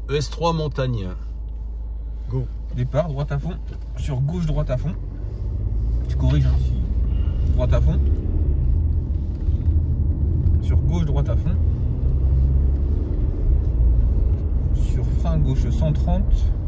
ES3 montagne. Go. Départ, droite à fond. Sur gauche, droite à fond. Tu corriges, hein, si... Droite à fond. Sur gauche, droite à fond. Sur frein gauche 130.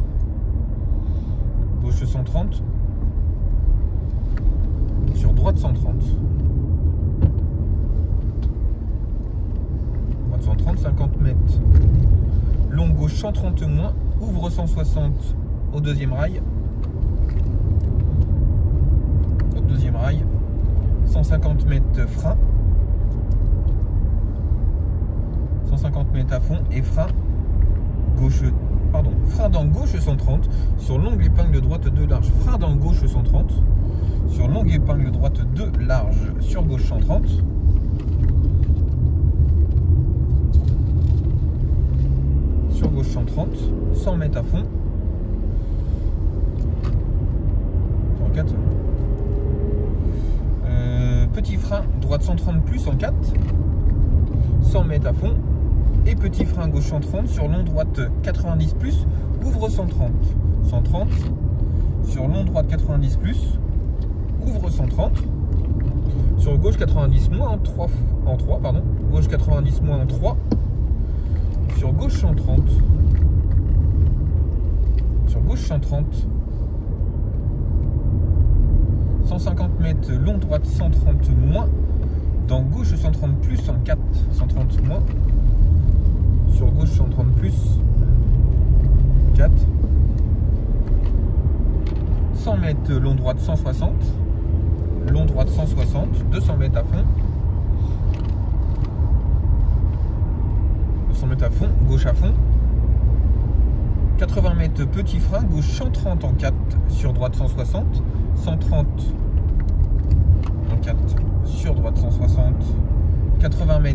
Gauche 130. Sur droite 130. Droite 130, 50 mètres. Long gauche 130 moins. Ouvre 160 au deuxième rail. Au deuxième rail. 150 mètres frein. 150 mètres à fond et frein gauche, pardon, frein dans gauche 130 sur longue épingle droite 2 large, frein dans gauche 130 sur longue épingle droite 2 large, sur gauche 130. Sur gauche 130, 100 mètres à fond. 104. Petit frein droite 130 plus en 4. 100 mètres à fond. Et petit frein gauche 130 sur long droite 90 plus, ouvre 130. 130 sur long droite 90 plus, ouvre 130. Sur gauche 90 moins en 3 pardon. Gauche 90 moins en 3. Sur gauche 130. Sur gauche 130. 150 mètres long droite 130 moins. Dans gauche 130 plus en 4. 130 moins. Sur gauche 130 plus 4. 100 mètres long droite 160. Long droite 160. 200 mètres à fond. 200 mètres à fond. Gauche à fond. 80 mètres petit frein. Gauche 130 en 4. Sur droite 160. 130 en 4. Sur droite 160. 80 mètres.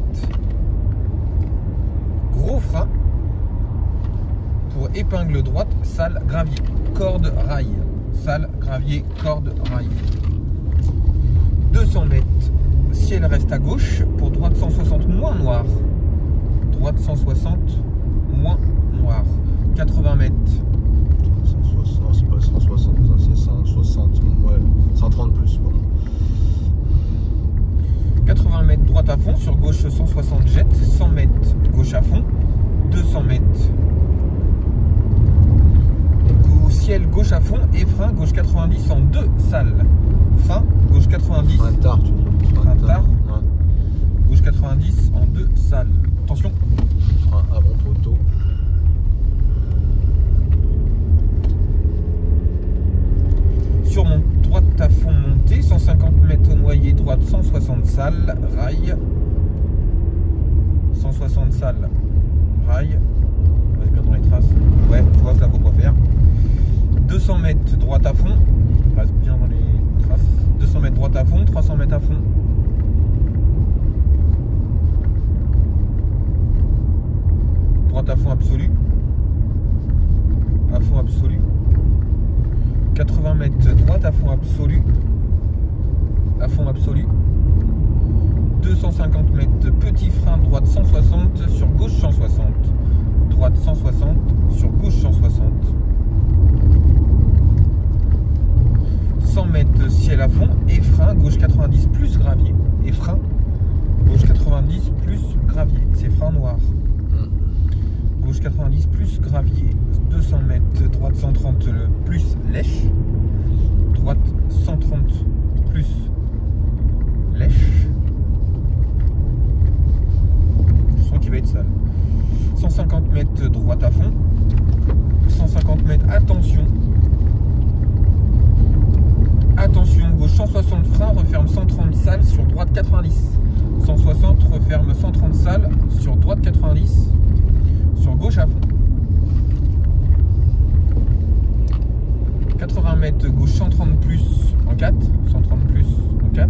Gros frein pour épingle droite, salle, gravier, corde, rail, salle, gravier, corde, rail. 200 mètres, ciel reste à gauche pour droite 160 moins noir, droite 160 moins noir. 80 mètres. 160, c'est pas 160, c'est 160, ouais, 130 plus, pardon. 80 mètres droite à fond, sur gauche 160 jette, 100 mètres gauche à fond, 200 mètres au ciel gauche à fond et frein gauche 90 en 2 salles. Frein gauche 90. Frein tard, tu dis. Frein tard. Ouais. Gauche 90 en 2 salles. Attention. Frein avant poteau. Sur mon droite à fond montée, 150 mètres au noyer, droite 160 salles, rail. 160 salles, rail. On reste bien dans les traces. Ouais, tu vois, ça faut pas faire. 200 mètres droite à fond. On reste bien dans les traces. 200 mètres droite à fond, 300 mètres à fond. Droite à fond absolu. À fond absolu. 80 mètres droite à fond absolu. À fond absolu. 250 mètres petit frein droite 160 sur gauche 160. Droite 160 sur gauche 160. 100 mètres ciel à fond et frein gauche 90 plus gravier. Et frein gauche 90 plus gravier. C'est frein noir. Gauche 90 plus gravier. 200 mètres droite 130 plus lèche. Droite 130 plus lèche. Je sens qu'il va être sale. 150 mètres droite à fond. 150 mètres, attention. Attention, gauche 160 frein, referme 130 salles sur droite 90. 160 referme 130 salles sur droite 90. Sur gauche à fond. 80 mètres gauche 130 plus en 4. 130 plus en 4.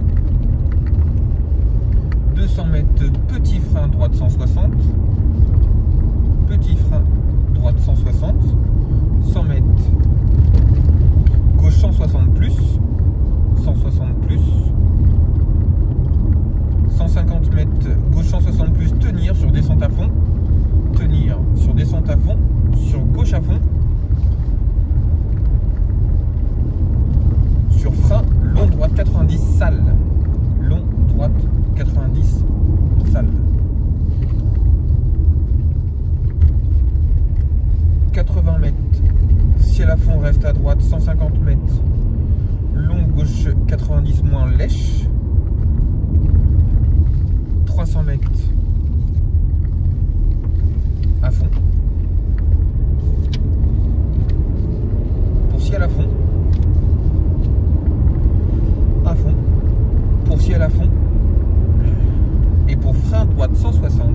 200 mètres petit frein droite 160. Petit frein droite 160. 100 mètres gauche 160 plus. 160 plus. 150 mètres gauche 160 plus tenir sur descente à fond. à fond. Sur frein, long droite 90 sale. Long droite 90 sale. 80 mètres. Ciel à fond, reste à droite 150 mètres. Long gauche 90 moins lèche. 300 mètres. À fond. Pour ciel à fond. À fond. Pour ciel à fond. Et pour frein droite 160.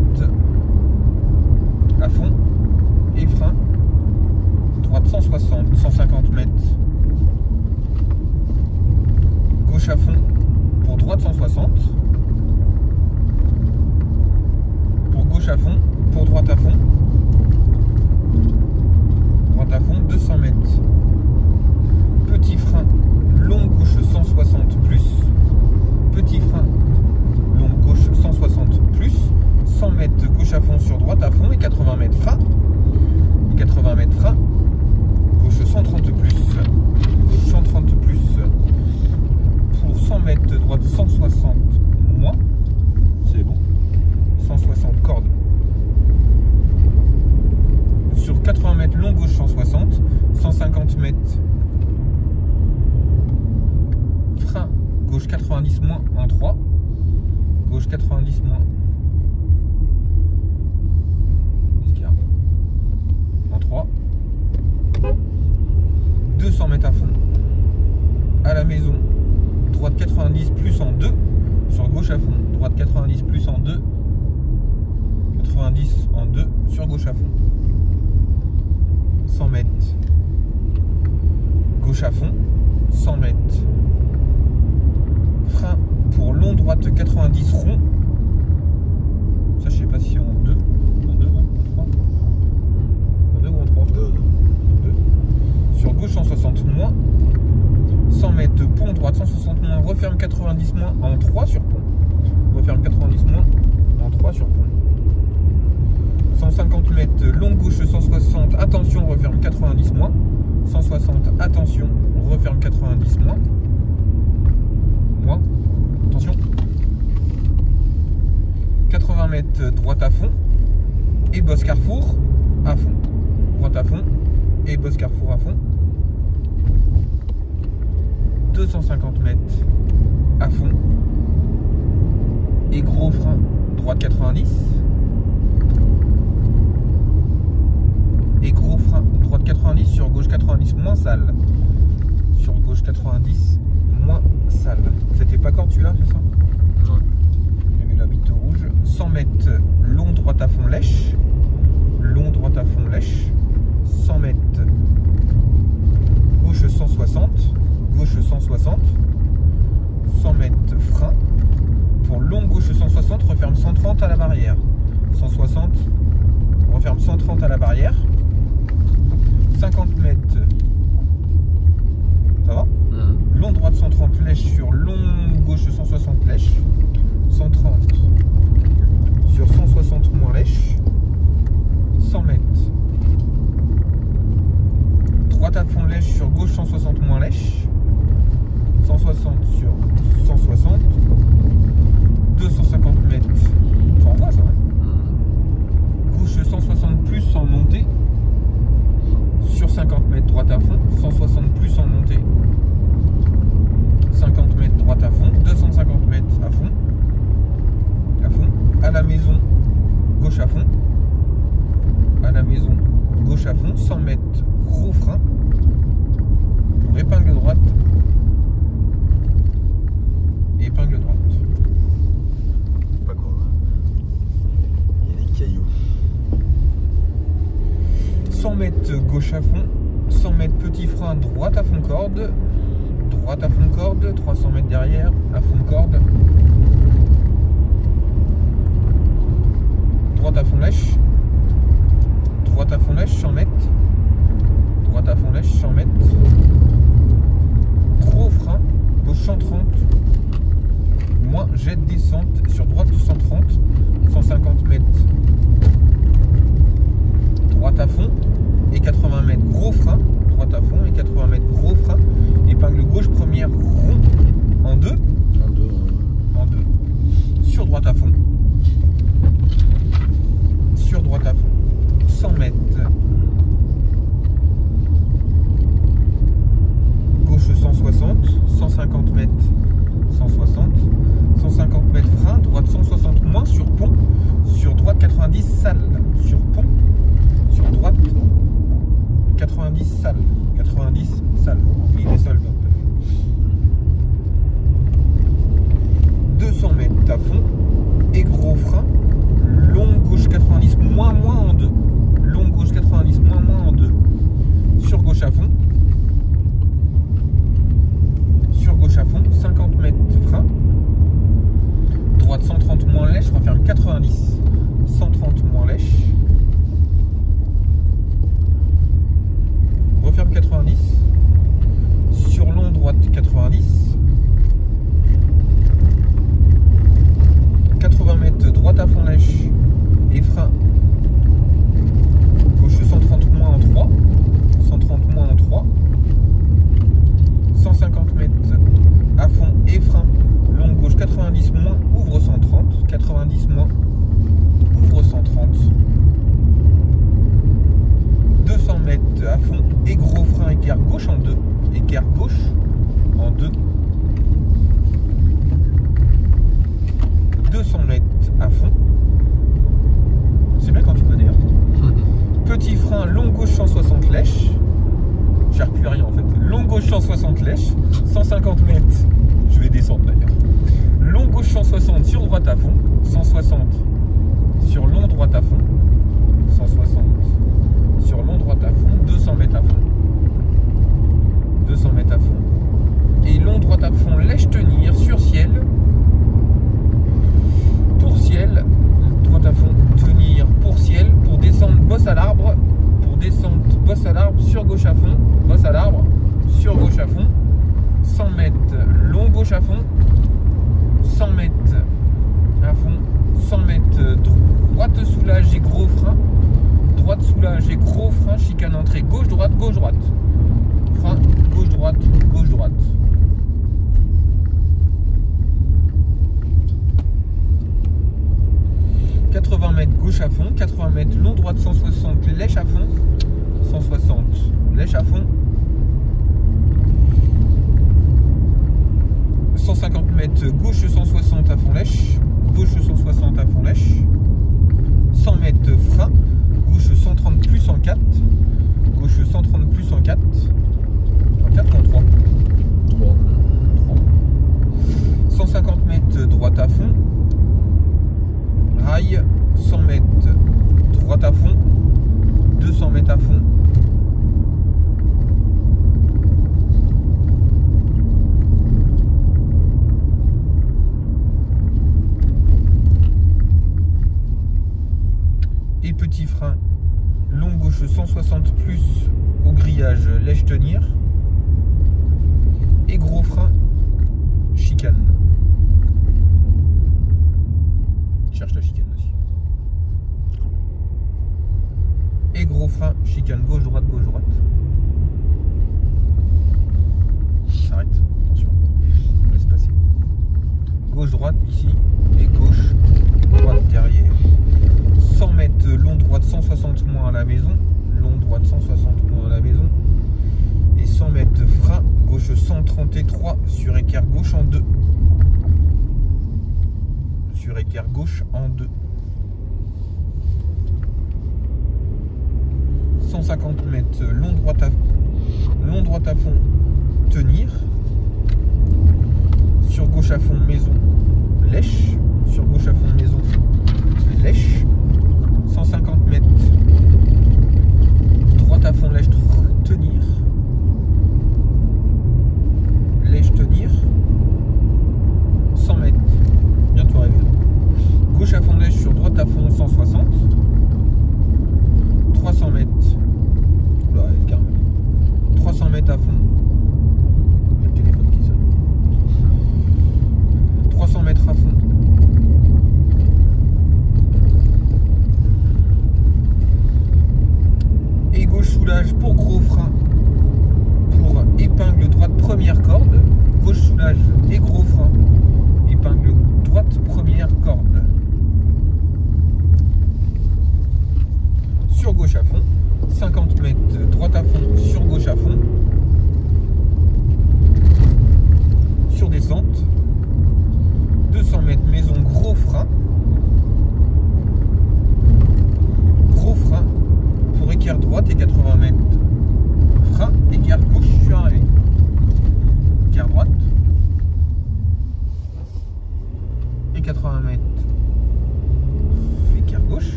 À fond. Et frein droite 160, 150 mètres. Gauche à fond pour droite 160. Pour gauche à fond, pour droite à fond. Droite à fond 200 mètres. Petit frein long gauche 160 plus. Petit frein long gauche 160 plus. 100 mètres gauche à fond sur droite à fond et 80 mètres frein. 80 mètres frein. Gauche 130 plus. Gauche 130 plus. Pour 100 mètres de droite 160 moins. C'est bon. 160 cordes. Sur 80 mètres long gauche 160. 150 mètres. Frein gauche 90 moins en 3. Gauche 90 moins. En 3. 200 mètres à fond. À la maison. Droite 90 plus en 2. Sur gauche à fond. Droite 90 plus en 2. 90 en 2 sur gauche à fond. 100 mètres. Gauche à fond. 100 mètres. Frein pour long droite 90 rond. Ça je sais pas si en 2. En 2 en 3. En 2 ou en 3 2. Sur gauche 160 moins. 100 mètres de pont droite 160 moins. Referme 90 moins en 3 sur pont. Referme 90 moins en 3 sur pont. 150 mètres long gauche 160. Attention, referme 90 moins. 160, attention, referme 90 moins. Moins. Attention. 80 mètres droite à fond. Et bosse carrefour à fond. Droite à fond. Et bosse carrefour à fond. 250 mètres à fond. Et gros frein droite 90. Et gros frein droite 90 sur gauche 90 moins sale. Sur gauche 90 moins sale. C'était pas corde celui-là, c'est ça? Ouais. Il y avait la bite rouge. 100 mètres long droite à fond lèche. Long droite à fond lèche. 100 mètres gauche 160. Gauche 160. 100 mètres frein. Pour long gauche 160, referme 130 à la barrière. 160, referme 130 à la barrière. 50 mètres. Ça va? Long droite 130 lèche sur long gauche 160 lèche. 130 sur 160 moins lèche. 100 mètres. Droite à fond lèche sur gauche 160 moins lèche. 160 sur 160. 250 mètres. Ça envoie ça, hein? Gauche 160 plus en montée. Sur 50 mètres droite à fond. 160 plus en montée. 50 mètres droite à fond. 250 mètres à fond. À fond. À la maison, gauche à fond. À la maison, gauche à fond. 100 mètres, gros frein. Pour épingle droite. Et épingle droite. Pas quoi. Il y a des cailloux. 100 mètres gauche à fond. 100 mètres petit frein droite à fond corde. Droite à fond corde. 300 mètres derrière à fond corde. Droite à fond lèche. Droite à fond lèche 100 mètres. Droite à fond lèche 100 mètres. Gros frein. Gauche 130. Moins jet de descente sur droite 130. 150 mètres. Droite à fond. Et 80 frein, long gauche 160 lèches. Je cherche plus rien en fait. Long gauche 160 lèches, 150 mètres. Je vais descendre d'ailleurs. Long gauche 160 sur droite à fond, 160 sur long droite à fond, 160 sur long droite à fond, 200 mètres à fond. 200 mètres à fond. Et long droite à fond, lèche tenir sur ciel. Pour ciel, droite à fond, tenir pour ciel, pour descendre bosse à l'arbre. Pour descendre bosse à l'arbre, sur gauche à fond, bosse à l'arbre, sur gauche à fond. 100 mètres, long gauche à fond. 100 mètres à fond. 100 mètres, droite soulage et gros frein. Droite soulage et gros frein, chicane entrée, gauche droite, gauche droite. Frein, gauche droite, gauche droite. « 80 mètres gauche à fond, 80 mètres long droite 160 lèche à fond, 160 lèche à fond, 150 mètres gauche 160 à fond lèche, gauche 160 à fond lèche, 100 mètres frein, gauche 130 plus en 4, gauche 130 plus en 4, en 4 ou en 3 ? 3. 150 mètres droite à fond, rail, 100 mètres droite à fond, 200 mètres à fond, et petit frein, long gauche 160 plus au grillage lèche tenir, et gros frein, chicane. Cherche la chicane aussi. Et gros frein, chicane gauche droite, gauche droite. S'arrête, attention, on laisse passer. Gauche droite ici et gauche droite derrière. 100 mètres long droite 160 moins à la maison. Long droite 160 moins à la maison. Et 100 mètres frein gauche 133 sur équerre gauche en 2. Sur équerre gauche en 2. 150 mètres long droite à fond tenir. Sur gauche à fond maison lèche. Sur gauche à fond maison lèche. 150 mètres droite à fond lèche tenir. Lèche tenir. 100 mètres. Bientôt arrivé. Gauche à fond lèche sur droite à fond 160. 300 mètres. Oula, carrément. 300 mètres à fond. Il y a le téléphone qui sonne. 300 mètres à fond. Et gauche soulage pour gros frein. Pour épingle droite première corde. Gauche soulage et gros frein. Épingle droite première corde.